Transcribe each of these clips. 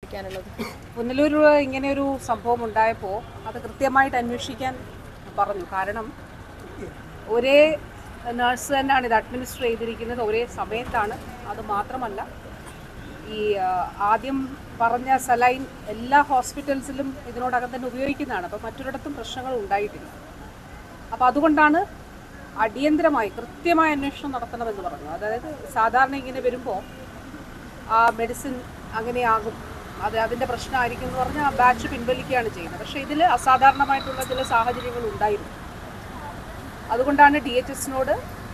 പുനലൂർ ഇങ്ങനെയൊരു സംഭവം ഉണ്ടായപ്പോൾ അത് കൃത്യമായിട്ട് അന്വേഷിക്കാൻ പറഞ്ഞു. കാരണം ഒരേ നഴ്സ് തന്നെയാണ് ഇത് അഡ്മിനിസ്റ്റർ ചെയ്തിരിക്കുന്നത്, ഒരേ സമയത്താണ്. അത് മാത്രമല്ല, ഈ ആദ്യം പറഞ്ഞ സലൈൻ എല്ലാ ഹോസ്പിറ്റൽസിലും ഇതിനോടകം തന്നെ ഉപയോഗിക്കുന്നതാണ്. അപ്പോൾ മറ്റൊരിടത്തും പ്രശ്നങ്ങൾ ഉണ്ടായിട്ടില്ല. അപ്പോൾ അതുകൊണ്ടാണ് അടിയന്തരമായി കൃത്യമായ അന്വേഷണം നടത്തണമെന്ന് പറഞ്ഞു. അതായത് സാധാരണ ഇങ്ങനെ വരുമ്പോൾ ആ മെഡിസിൻ അങ്ങനെയാകും, അതിൻ്റെ പ്രശ്നമായിരിക്കും എന്ന് പറഞ്ഞാൽ ആ ബാച്ച് പിൻവലിക്കുകയാണ് ചെയ്യുന്നത്. പക്ഷേ ഇതിൽ അസാധാരണമായിട്ടുള്ള ചില സാഹചര്യങ്ങൾ ഉണ്ടായിരുന്നു. അതുകൊണ്ടാണ് DHSനോട്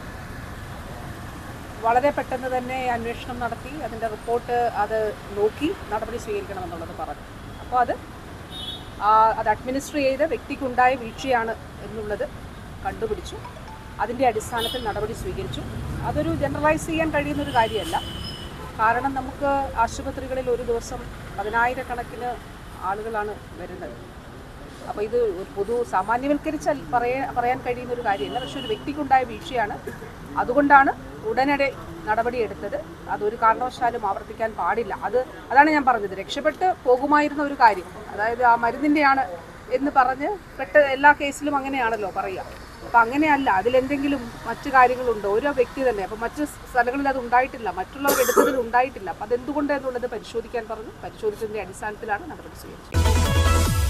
വളരെ പെട്ടെന്ന് തന്നെ അന്വേഷണം നടത്തി അതിൻ്റെ റിപ്പോർട്ട് അത് നോക്കി നടപടി സ്വീകരിക്കണമെന്നുള്ളത് പറഞ്ഞു. അപ്പോൾ അത് അഡ്മിനിസ്റ്റർ ചെയ്ത വ്യക്തിക്കുണ്ടായ വീഴ്ചയാണ് എന്നുള്ളത് കണ്ടുപിടിച്ചു. അതിൻ്റെ അടിസ്ഥാനത്തിൽ നടപടി സ്വീകരിച്ചു. അതൊരു ജനറലൈസ് ചെയ്യാൻ കഴിയുന്നൊരു കാര്യമല്ല. കാരണം നമുക്ക് ആശുപത്രികളിൽ ഒരു ദിവസം 10,000-കണക്കിന് ആളുകളാണ് വരുന്നത്. അപ്പോൾ ഇത് പൊതു സാമാന്യവൽക്കരിച്ച് പറയാൻ കഴിയുന്നൊരു കാര്യമല്ല. പക്ഷെ ഒരു വ്യക്തിക്കുണ്ടായ വീഴ്ചയാണ്. അതുകൊണ്ടാണ് ഉടനടി നടപടിയെടുത്തത്. അതൊരു കാരണവശാലും ആവർത്തിക്കാൻ പാടില്ല. അതാണ് ഞാൻ പറഞ്ഞത്, രക്ഷപ്പെട്ട് പോകുമായിരുന്ന ഒരു കാര്യം. അതായത് ആ മരുന്നിൻ്റെയാണ് എന്ന് പറഞ്ഞ് എല്ലാ കേസിലും അങ്ങനെയാണല്ലോ പറയുക. അപ്പം അങ്ങനെയല്ല, അതിലെന്തെങ്കിലും മറ്റു കാര്യങ്ങളുണ്ടോ? ഓരോ വ്യക്തി തന്നെ. അപ്പം മറ്റ് സ്ഥലങ്ങളിൽ അത് ഉണ്ടായിട്ടില്ല, മറ്റുള്ളവർ എടുത്തതിൽ ഉണ്ടായിട്ടില്ല. അപ്പം അതെന്തുകൊണ്ട് എന്നുള്ളത് പരിശോധിക്കാൻ പറഞ്ഞു. പരിശോധിച്ചതിൻ്റെ അടിസ്ഥാനത്തിലാണ് നടപടി സ്വീകരിച്ചത്.